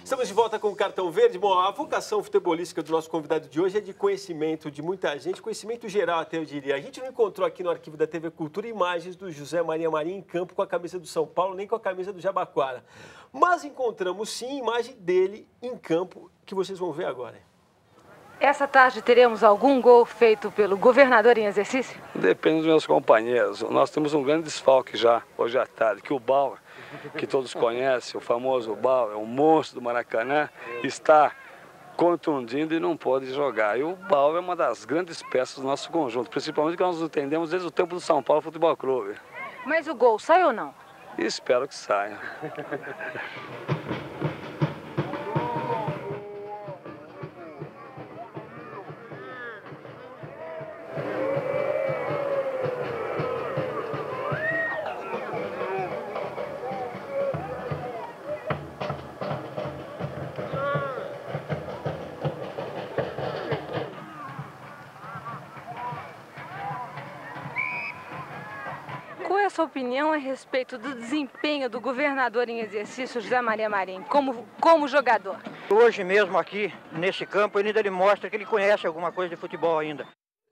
Estamos de volta com o Cartão Verde. Bom, a vocação futebolística do nosso convidado de hoje é de conhecimento de muita gente, conhecimento geral até eu diria. A gente não encontrou aqui no arquivo da TV Cultura imagens do José Maria Marinho em campo com a camisa do São Paulo, nem com a camisa do Jabaquara. Mas encontramos sim imagem dele em campo, que vocês vão ver agora. Essa tarde teremos algum gol feito pelo governador em exercício? Depende dos meus companheiros. Nós temos um grande desfalque já, hoje à tarde, que o Bauer, que todos conhecem, o famoso Bauer, o monstro do Maracanã, está contundindo e não pode jogar. E o Bauer é uma das grandes peças do nosso conjunto, principalmente que nós entendemos desde o tempo do São Paulo Futebol Clube. Mas o gol sai ou não? Espero que saia. Qual é a sua opinião a respeito do desempenho do governador em exercício, José Maria Marinho, como jogador? Hoje mesmo aqui, nesse campo, ele mostra que ele conhece alguma coisa de futebol ainda.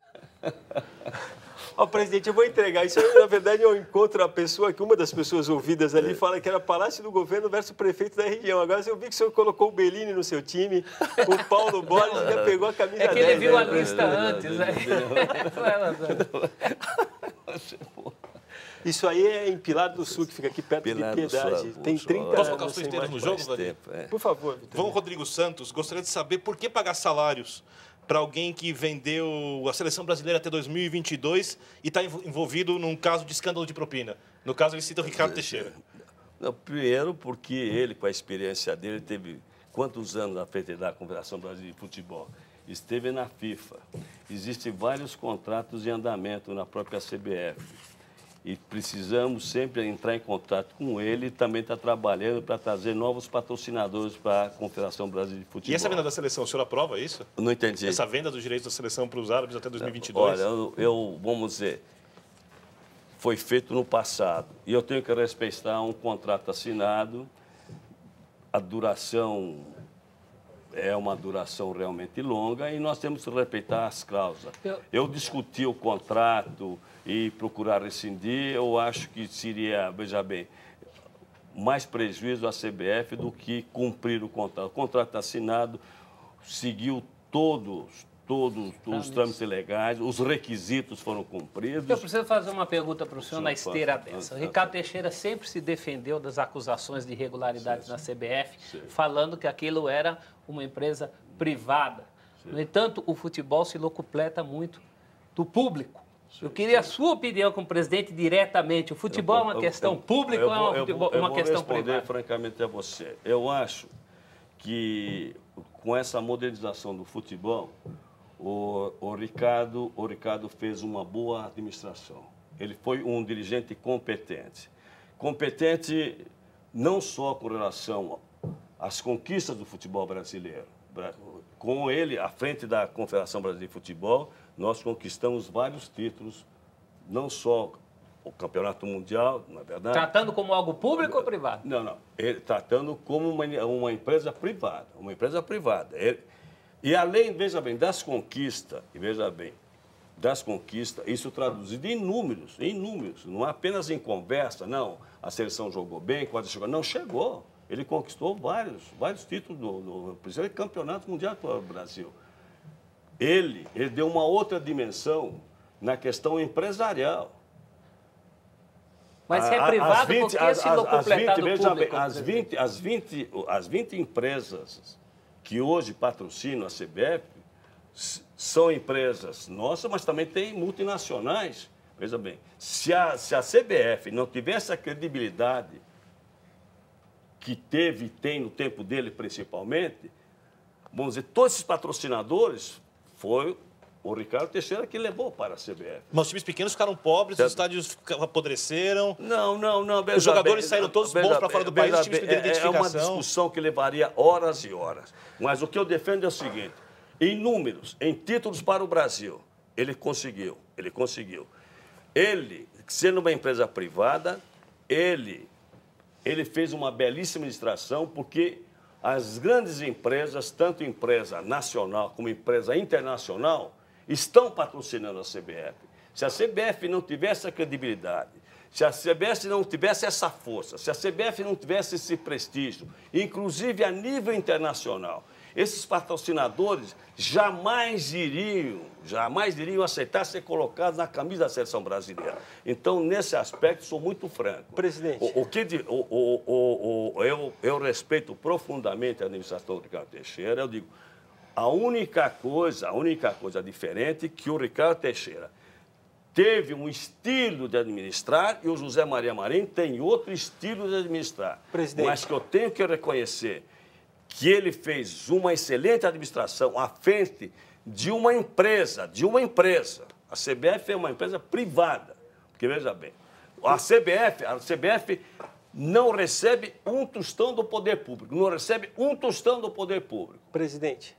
Ó, presidente, eu vou entregar. Isso aí, na verdade, eu encontro a pessoa que uma das pessoas ouvidas ali fala que era Palácio do Governo versus Prefeito da região. Agora, eu vi que o senhor colocou o Bellini no seu time, o Paulo Borges já pegou a camisa 10. É que ele viu a lista antes, né? Isso aí é em Pilar do Sul, que fica aqui perto Pilar de do Piedade. Sul, Tem 30 anos. Posso colocar o seu esteiro no jogo, Vladimir? Por favor, Vitor. Vamos, Rodrigo Santos. Gostaria de saber por que pagar salários para alguém que vendeu a seleção brasileira até 2022 e está envolvido num caso de escândalo de propina. No caso, ele cita o Ricardo Teixeira. Não, primeiro, porque ele, com a experiência dele, teve quantos anos à frente da Confederação Brasileira de Futebol? Esteve na FIFA. Existem vários contratos em andamento na própria CBF. E precisamos sempre entrar em contato com ele e também está trabalhando para trazer novos patrocinadores para a Confederação Brasileira de Futebol. E essa venda da seleção, o senhor aprova isso? Não entendi. Essa venda dos direitos da seleção para os árabes até 2022? Olha, vamos dizer, foi feito no passado. E eu tenho que respeitar um contrato assinado. A duração é uma duração realmente longa e nós temos que respeitar as cláusulas. Eu discuti o contrato e procurar rescindir, eu acho que seria, veja bem, mais prejuízo à CBF do que cumprir o contrato. O contrato assinado seguiu todos os trâmites legais, os requisitos foram cumpridos. Eu preciso fazer uma pergunta para o senhor na esteira dessa. O Ricardo Teixeira sempre se defendeu das acusações de irregularidades na CBF, falando que aquilo era uma empresa privada. No entanto, o futebol se locupleta muito do público. Eu queria a sua opinião como presidente diretamente. O futebol é uma questão pública ou é uma questão privada? Eu vou responder francamente a você. Eu acho que com essa modernização do futebol, o Ricardo fez uma boa administração. Ele foi um dirigente competente. Competente não só com relação às conquistas do futebol brasileiro. Com ele, à frente da Confederação Brasileira de Futebol, nós conquistamos vários títulos, não só o Campeonato Mundial, na verdade. Tratando como algo público ou privado? Não. Ele tratando como uma empresa privada. Uma empresa privada. E além, veja bem, das conquistas, isso traduzido em números, não é apenas em conversa, não, a seleção jogou bem, quase chegou. Não, chegou. Ele conquistou vários títulos no Campeonato Mundial para o Brasil. Ele deu uma outra dimensão na questão empresarial. Mas se é privado, por que se locupletar do público? As 20 empresas que hoje patrocinam a CBF são empresas nossas, mas também tem multinacionais. Veja bem, se a CBF não tivesse a credibilidade que teve e tem no tempo dele, principalmente, vamos dizer, todos esses patrocinadores foi o Ricardo Teixeira que levou para a CBF. Mas os times pequenos ficaram pobres, os estádios apodreceram. Não. Os jogadores saíram todos bons para fora do país, os times perderam identificação. É uma discussão que levaria horas e horas. Mas o que eu defendo é o seguinte, em números, em títulos para o Brasil, ele conseguiu. Ele, sendo uma empresa privada, ele fez uma belíssima administração, porque as grandes empresas, tanto empresa nacional como empresa internacional, estão patrocinando a CBF. Se a CBF não tivesse a credibilidade, se a CBF não tivesse essa força, se a CBF não tivesse esse prestígio, inclusive a nível internacional, esses patrocinadores jamais iriam aceitar ser colocados na camisa da seleção brasileira. Então, nesse aspecto, sou muito franco. Presidente. Eu respeito profundamente a administração do Ricardo Teixeira. Eu digo, a única coisa diferente é que o Ricardo Teixeira teve um estilo de administrar e o José Maria Marinho tem outro estilo de administrar. Presidente. Mas que eu tenho que reconhecer que ele fez uma excelente administração à frente de uma empresa. A CBF é uma empresa privada. Porque, veja bem, a CBF não recebe um tostão do poder público. Não recebe um tostão do poder público. Presidente,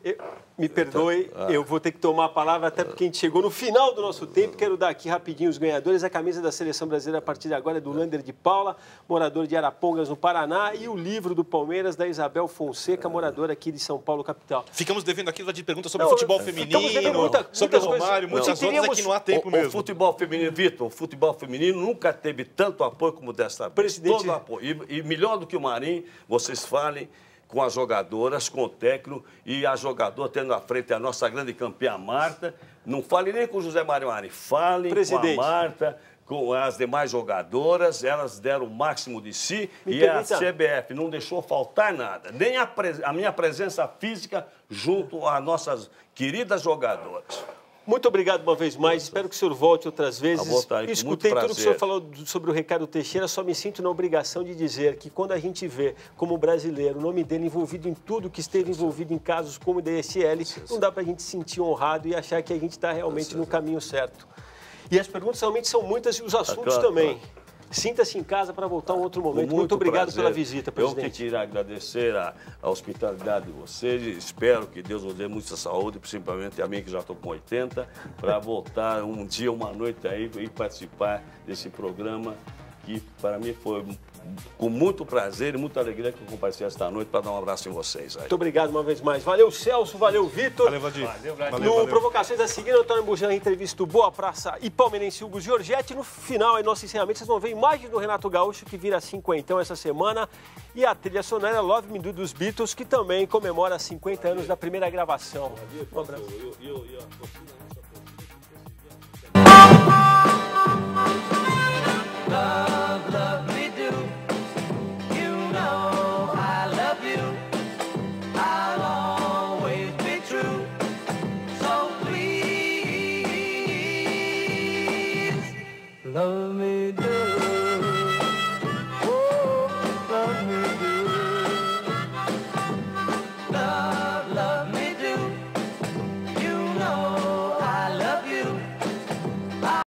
me perdoe, eu vou ter que tomar a palavra, até porque a gente chegou no final do nosso tempo. Quero dar aqui rapidinho os ganhadores. A camisa da Seleção Brasileira a partir de agora é do Lander de Paula, morador de Arapongas, no Paraná, e o livro do Palmeiras da Isabel Fonseca, moradora aqui de São Paulo, capital. Ficamos devendo aqui de perguntas sobre futebol feminino, sobre o Romário, muitas outras aqui não há tempo mesmo. O futebol feminino, Vitor, o futebol feminino nunca teve tanto apoio como desta vez. Presidente. Todo apoio. E melhor do que o Marinho, vocês falem com as jogadoras, com o técnico, e a jogadora tendo à frente a nossa grande campeã Marta. Não fale nem com o José Mário Marinho, falem Presidente. com a Marta, com as demais jogadoras, elas deram o máximo de si, e permita. a CBF não deixou faltar nada, nem a minha presença física junto às nossas queridas jogadoras. Muito obrigado uma vez mais, espero que o senhor volte outras vezes. Escutei tudo que o senhor falou sobre o Ricardo Teixeira, só me sinto na obrigação de dizer que quando a gente vê como brasileiro o nome dele envolvido em tudo que esteve envolvido em casos como o DSL, não dá para a gente se sentir honrado e achar que a gente está realmente no caminho certo. E as perguntas realmente são muitas e os assuntos também. Sinta-se em casa para voltar um outro momento. Muito obrigado pela visita, presidente. Eu que queria agradecer a hospitalidade de vocês. Espero que Deus nos dê muita saúde, principalmente a mim que já estou com 80, para voltar um dia, uma noite aí e participar desse programa que para mim foi com muito prazer e muita alegria que eu compartilhei esta noite para dar um abraço em vocês. Aí. Muito obrigado uma vez mais. Valeu, Celso. Valeu, Vitor. Valeu, Valdir. No Provocações a seguir, Antônio Bujan, entrevista o Boa Praça e palmeirense Hugo Giorgetti. No final, aí, nosso encerramento, vocês vão ver imagens do Renato Gaúcho, que vira 50 essa semana, e a trilha sonora Love Me Do dos Beatles, que também comemora 50 anos da primeira gravação. Um abraço. Love me do, you know I love you, I'll always be true, so please, love me